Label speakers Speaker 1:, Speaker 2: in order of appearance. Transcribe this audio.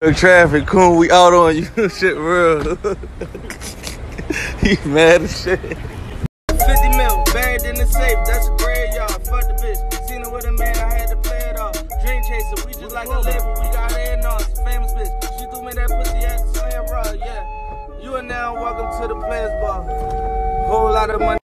Speaker 1: Traffic, cool, we out on you. Shit real. He mad as shit.
Speaker 2: 50 mil, buried in the safe, that's a graveyard. Fuck the bitch, seen her with a man, I had to play it off. Dream chaser, we just like a label, we got head on. Famous bitch, she threw me that pussy at the slam raw, yeah. You are now welcome to the players ball. Whole lot of money.